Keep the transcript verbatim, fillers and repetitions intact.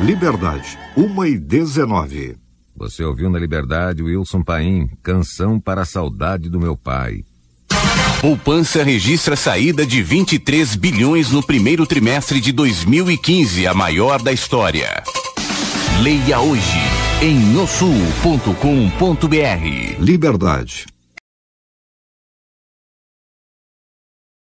Liberdade, uma e dezenove. Você ouviu na Liberdade Wilson Paim, Canção para a Saudade do Meu Pai. Poupança registra saída de vinte e três bilhões no primeiro trimestre de dois mil e quinze, a maior da história. Leia hoje em nosul ponto com ponto br. Liberdade,